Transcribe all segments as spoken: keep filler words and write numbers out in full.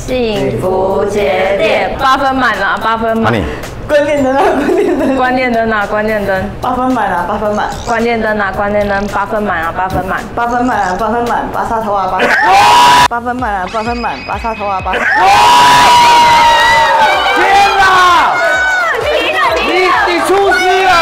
幸福节电，八分满啊，八分满。 关键灯啊，关键灯。 关键灯啊，关键灯。 八分满啊，八分满。 关键灯啊，关键灯，八分满啊，八分满。 八分满啊，八分满，拔插头啊，拔。八分满啊，八分满，拔插头啊，拔。 天哪！你你出师了！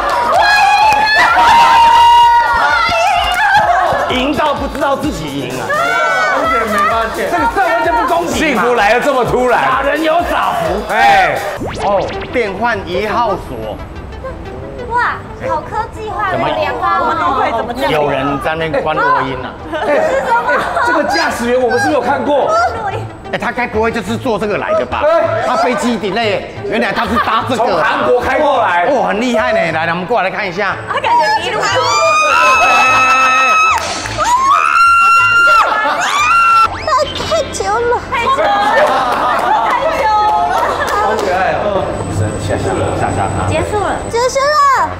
赢到不知道自己赢啊！ 完全没发现， 这个这完全不公平。幸福来的这么突然，打人有傻福。哎，哦，变换一号锁。 哇，好科技化的联我发们都会怎么这样？ 有人在那边关录音啊？ 这个驾驶员我们是不是有看过？ 哎，他该不会就是坐这个来的吧？他飞机 delay， 原来他是搭这个。 从韩国开过来， 哦，很厉害呢。来，我们过来看一下。 他感觉一路出。太久了，太久了，太久了， 好可爱哦！ 下下下下他。 结束了，结束了。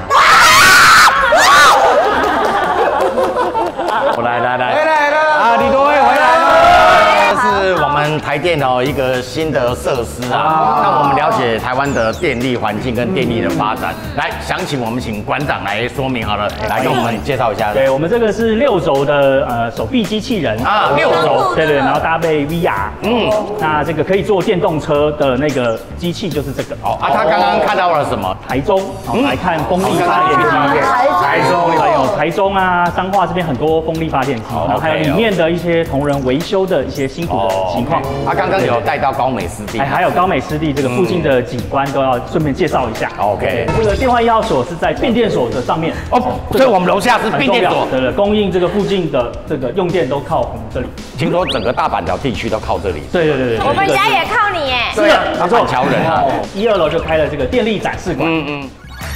我来来来， 回来了啊，李多惠回来了。这是我们台电哦一个新的设施啊，让我们了解台湾的电力环境跟电力的发展。来，详情我们请馆长来说明好了，来跟我们介绍一下。 对，我们这个是六轴的呃手臂机器人啊，六轴， 对对，然后搭配 V R， 嗯，那这个可以坐电动车的那个机器就是这个哦。 啊，他刚刚看到了什么？ 台中，嗯，来看风力发电机。 台中， 还有台中啊，彰化这边很多风力发电机，然后还有里面的一些同仁维修的一些辛苦的情况。 他刚刚有带到高美湿地， 哎，还有高美湿地这个附近的景观都要顺便介绍一下。 OK， 这个电话一号所是在变电所的上面哦，所以我们楼下是变电所， 对对，供应这个附近的这个用电都靠我们这里。 听说整个大板桥地区都靠这里。 对对对对， 我们家也靠你耶。 是的， 他板桥人啊。 一二楼就开了这个电力展示馆。 嗯嗯。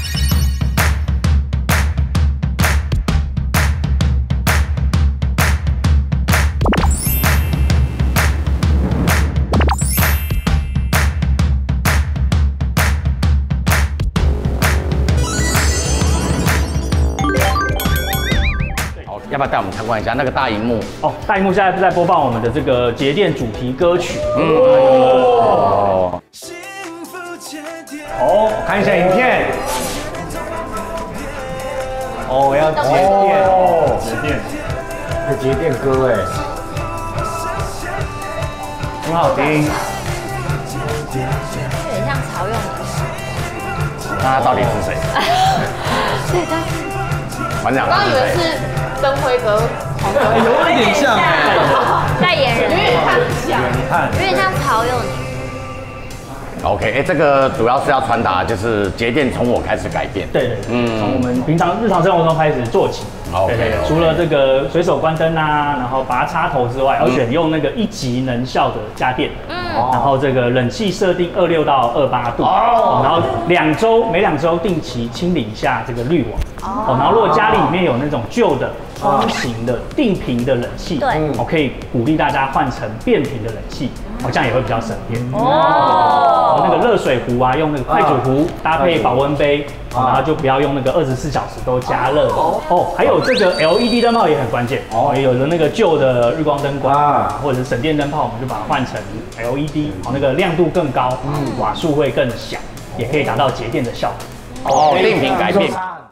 要不要带我们参观一下那个大荧幕？ 哦，大荧幕现在在播放我们的这个节电主题歌曲。嗯哦。 哦，看一下影片。哦，要节电，哦，节电，这节电歌哎，很好听。 有点像曹永明。 那他到底是谁？ 对，但是馆长， 我刚以为是灯辉哥， 有一点像哎， 代言人， 有点看像， 你看， 有点像曹永明。 OK， 哎，这个主要是要传达就是节电从我开始改变。 对对，嗯，从我们平常日常生活中开始做起。 OK， 除了这个随手关灯啊，然后拔插头之外，要选用那个一级能效的家电。嗯，然后这个冷气设定二六到二八度。哦，然后两周每两周定期清理一下这个滤网。哦，然后如果家里面有那种旧的通型的定频的冷气， 对， 我可以鼓励大家换成变频的冷气，哦，这样也会比较省电。 哦， 那个热水壶啊，用那个快煮壶搭配保温杯，然后就不要用那个二十四小时都加热的。哦，还有这个 L E D 灯泡也很关键。哦，有的那个旧的日光灯管啊，或者是省电灯泡，我们就把它换成 L E D， 哦，那个亮度更高，瓦数会更小，也可以达到节电的效果。 哦，定频改变。